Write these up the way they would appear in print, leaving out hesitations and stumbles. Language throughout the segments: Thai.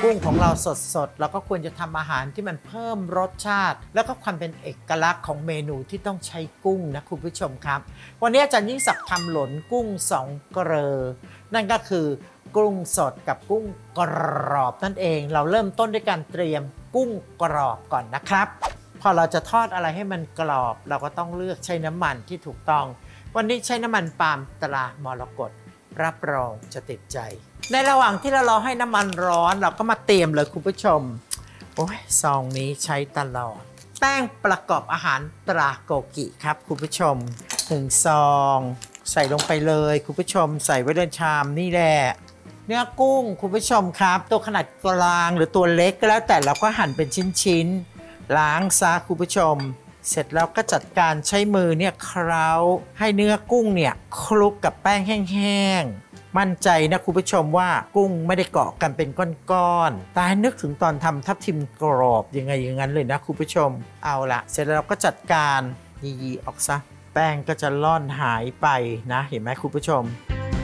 กุ้งของเราสดๆเราก็ควรจะทำอาหารที่มันเพิ่มรสชาติแล้วก็ความเป็นเอกลักษณ์ของเมนูที่ต้องใช้กุ้งนะคุณผู้ชมครับวันนี้อาจารย์ยิ่งศักดิ์ทำหลนกุ้ง2 เกลอนั่นก็คือกุ้งสดกับกุ้งกรอบนั่นเองเราเริ่มต้นด้วยการเตรียมกุ้งกรอบก่อนนะครับพอเราจะทอดอะไรให้มันกรอบเราก็ต้องเลือกใช้น้ำมันที่ถูกต้องวันนี้ใช้น้ำมันปาล์มตรามรกตรับรองจะติดใจในระหว่างที่เรารอให้น้ำมันร้อนเราก็มาเตรียมเลยคุณผู้ชมโอ้ยซองนี้ใช้ตลอดแป้งประกอบอาหารตราโกกิครับคุณผู้ชม1 ซองใส่ลงไปเลยคุณผู้ชมใส่ไว้ในชามนี่แหละเนื้อกุ้งคุณผู้ชมครับตัวขนาดกลางหรือตัวเล็กก็แล้วแต่เราก็หั่นเป็นชิ้นๆล้างซะคุณผู้ชมเสร็จแล้วก็จัดการใช้มือเนี่ยเคล้าให้เนื้อกุ้งเนี่ยคลุกกับแป้งแห้งๆมั่นใจนะคุณผู้ชมว่ากุ้งไม่ได้เกาะกันเป็นก้อนๆแต่ให้นึกถึงตอนทำทับทิมกรอบยังไงอย่างนั้นเลยนะคุณผู้ชมเอาละเสร็จแล้วเราก็จัดการยีออกซะแป้งก็จะล่อนหายไปนะเห็นไหมคุณผู้ชม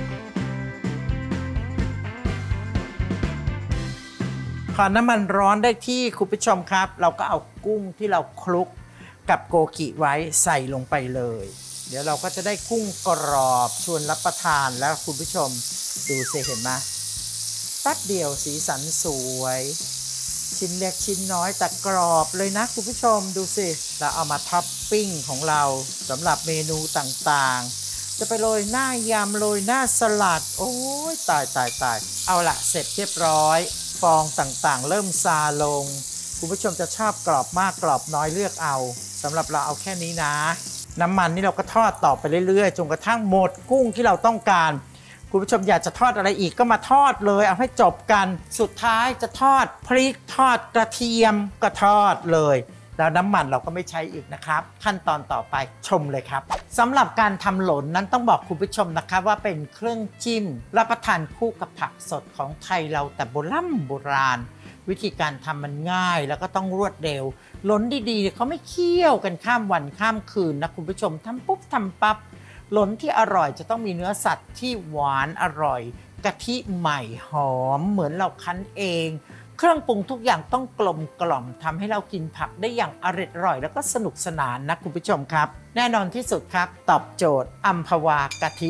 พอน้ำมันร้อนได้ที่คุณผู้ชมครับเราก็เอากุ้งที่เราคลุกกับโกกิไว้ใส่ลงไปเลยเดี๋ยวเราก็จะได้กุ้งกรอบชวนรับประทานแล้วคุณผู้ชมดูสิเห็นไหมแป๊บเดียวสีสันสวยชิ้นเล็กชิ้นน้อยแต่กรอบเลยนะคุณผู้ชมดูสิเราเอามาท็อปปิ้งของเราสำหรับเมนูต่างๆจะไปโรยหน้ายำโรยหน้าสลัดโอ้ยตายเอาละเสร็จเรียบร้อยฟองต่างๆเริ่มซาลงคุณผู้ชมจะชอบกรอบมากกรอบน้อยเลือกเอาสำหรับเราเอาแค่นี้นะน้ำมันนี่เราก็ทอดต่อไปเรื่อยๆจนกระทั่งหมดกุ้งที่เราต้องการคุณผู้ชมอยากจะทอดอะไรอีกก็มาทอดเลยเอาให้จบกันสุดท้ายจะทอดพริกทอดกระเทียมก็ทอดเลยแล้วน้ำมันเราก็ไม่ใช้อีกนะครับขั้นตอนต่อไปชมเลยครับสำหรับการทำหลนนั้นต้องบอกคุณผู้ชมนะครับว่าเป็นเครื่องจิ้มรับประทานคู่กับผักสดของไทยเราแต่โบราณวิธีการทำมันง่ายแล้วก็ต้องรวดเร็วหลนดีๆเขาไม่เคี่ยวกันข้ามวันข้ามคืนนะคุณผู้ชมทำปุ๊บทำปั๊บหลนที่อร่อยจะต้องมีเนื้อสัตว์ที่หวานอร่อยกะทิใหม่หอมเหมือนเราคั้นเองเครื่องปรุงทุกอย่างต้องกลมกล่อมทำให้เรากินผักได้อย่างอร่อยแล้วก็สนุกสนานนะคุณผู้ชมครับแน่นอนที่สุดครับตอบโจทย์อัมพวากะทิ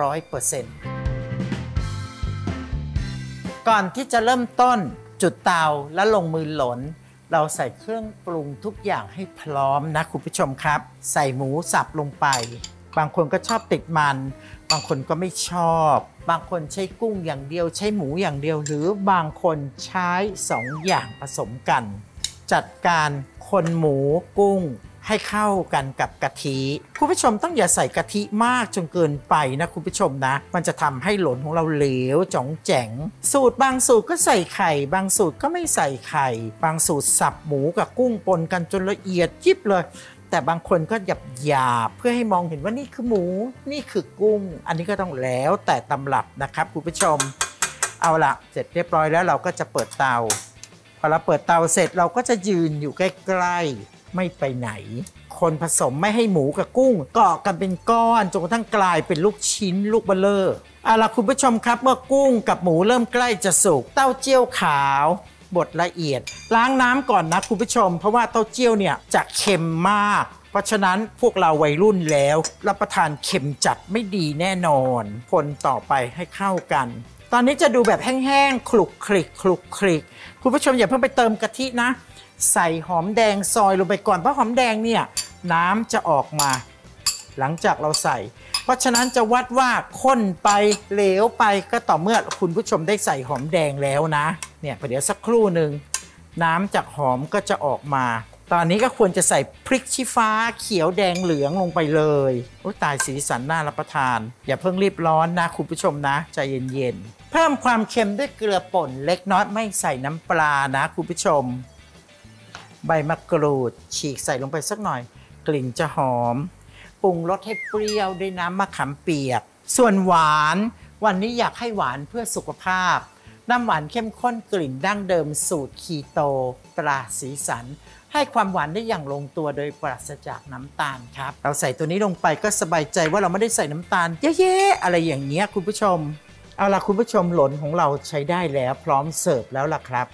100%ก่อนที่จะเริ่มต้นจุดเตาและลงมือหลนเราใส่เครื่องปรุงทุกอย่างให้พร้อมนะคุณผู้ชมครับใส่หมูสับลงไปบางคนก็ชอบติดมันบางคนก็ไม่ชอบบางคนใช้กุ้งอย่างเดียวใช้หมูอย่างเดียวหรือบางคนใช้2 อย่างผสมกันจัดการคนหมูกุ้งให้เข้ากันกับกะทิคุณผู้ชมต้องอย่าใส่กะทิมากจนเกินไปนะคุณผู้ชมนะมันจะทำให้หลนของเราเหลวจ๋องแจ๋งสูตรบางสูตรก็ใส่ไข่บางสูตรก็ไม่ใส่ไข่บางสูตรสับหมูกับกุ้งปนกันจนละเอียดยิบเลยแต่บางคนก็หยาบเพื่อให้มองเห็นว่านี่คือหมูนี่คือกุ้งอันนี้ก็ต้องแล้วแต่ตำรับนะครับคุณผู้ชมเอาละเสร็จเรียบร้อยแล้วเราก็จะเปิดเตาพอเราเปิดเตาเสร็จเราก็จะยืนอยู่ใกล้ๆไม่ไปไหนคนผสมไม่ให้หมูกับกุ้งเกาะกันเป็นก้อนจนกระทั่งกลายเป็นลูกชิ้นลูกเบลอเอาล่ะคุณผู้ชมครับเมื่อกุ้งกับหมูเริ่มใกล้จะสุกเต้าเจี้ยวขาวบดละเอียดล้างน้ำก่อนนะคุณผู้ชมเพราะว่าเต้าเจี้ยวเนี่ยจะเค็มมากเพราะฉะนั้นพวกเราวัยรุ่นแล้วรับประทานเค็มจัดไม่ดีแน่นอนคนต่อไปให้เข้ากันตอนนี้จะดูแบบแห้งๆคลุกคลิกคุณผู้ชมอย่าเพิ่งไปเติมกะทินะใส่หอมแดงซอยลงไปก่อนเพราะหอมแดงเนี่ยน้ำจะออกมาหลังจากเราใส่เพราะฉะนั้นจะวัดว่าข้นไปเหลวไปก็ต่อเมื่อคุณผู้ชมได้ใส่หอมแดงแล้วนะเนี่ยเดี๋ยวสักครู่หนึ่งน้ำจากหอมก็จะออกมาตอนนี้ก็ควรจะใส่พริกชี้ฟ้าเขียวแดงเหลืองลงไปเลยโอ้ตายสีสันน่ารับประทานอย่าเพิ่งรีบร้อนนะคุณผู้ชมนะใจเย็นๆเพิ่มความเค็มด้วยเกลือป่นเล็กน้อยไม่ใส่น้ำปลานะคุณผู้ชมใบมะกรูดฉีกใส่ลงไปสักหน่อยกลิ่นจะหอมปรุงรสให้เปรี้ยวด้วยน้ำมะขามเปียกส่วนหวานวันนี้อยากให้หวานเพื่อสุขภาพน้ำหวานเข้มข้นกลิ่นดั้งเดิมสูตรคีโตตราสีสันให้ความหวานได้อย่างลงตัวโดยปราศจากน้ำตาลครับเราใส่ตัวนี้ลงไปก็สบายใจว่าเราไม่ได้ใส่น้ำตาลเยอะๆอะไรอย่างเงี้ยคุณผู้ชมเอาล่ะคุณผู้ชมหลนของเราใช้ได้แล้วพร้อมเสิร์ฟแล้วล่ะครับ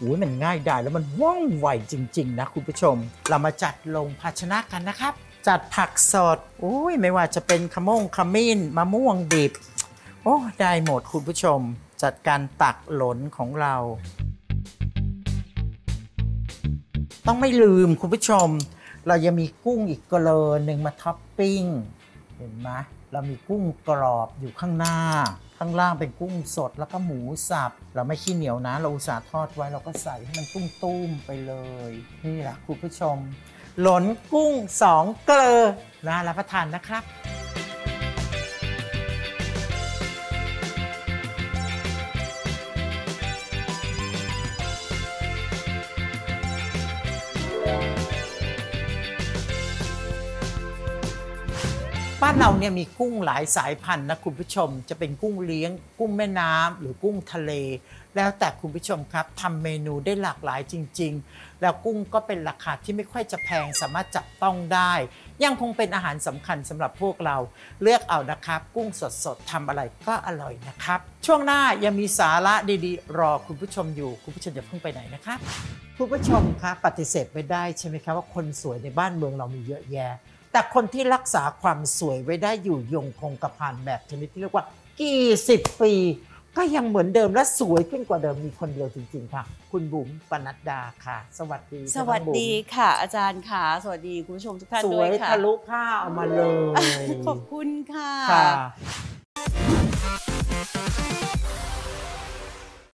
อุ้ยมันง่ายดายแล้วมันว่องไวจริงๆนะคุณผู้ชมเรามาจัดลงภาชนะกันนะครับจัดผักสดอุ้ยไม่ว่าจะเป็นขมิ้นมะม่วงดิบโอ้ได้หมดคุณผู้ชมจัดการตักหลนของเราต้องไม่ลืมคุณผู้ชมเรายังมีกุ้งอีกกระหนึ่งมาท็อปปิ้งเห็นไหมเรามีกุ้งกรอบอยู่ข้างหน้าข้างล่างเป็นกุ้งสดแล้วก็หมูสับเราไม่ขี้เหนียวนะเราอุตส่าห์ทอดไว้เราก็ใส่ให้มันตุ้มๆไปเลยนี่แหละคุณผู้ชมหลนกุ้ง2 เกลอน่ารับประทานนะครับบ้านเราเนี่ยมีกุ้งหลายสายพันธุ์นะคุณผู้ชมจะเป็นกุ้งเลี้ยงกุ้งแม่น้ำหรือกุ้งทะเลแล้วแต่คุณผู้ชมครับทำเมนูได้หลากหลายจริงๆแล้วกุ้งก็เป็นราคาที่ไม่ค่อยจะแพงสามารถจับต้องได้ยังคงเป็นอาหารสำคัญสำหรับพวกเราเลือกเอานะครับกุ้งสดๆทำอะไรก็อร่อยนะครับช่วงหน้ายังมีสาระดีๆรอคุณผู้ชมอยู่คุณผู้ชมอย่าเพิ่งไปไหนนะครับคุณผู้ชมครับปฏิเสธไม่ได้ใช่ไหมครับว่าคนสวยในบ้านเมืองเรามีเยอะแยะแต่คนที่รักษาความสวยไว้ได้อยู่ยงคงกระพันแบบชนิดที่เรียกว่ากี่สิบปีก็ยังเหมือนเดิมและสวยขึ้นกว่าเดิมมีคนเดียวจริงๆค่ะคุณบุ๋มปนัดดาค่ะสวัสดีสวัสดีค่ะอาจารย์ค่ะสวัสดีคุณผู้ชมทุกท่านด้วยค่ะสวยทะลุผ้าออกมาเลยขอบคุณค่ะ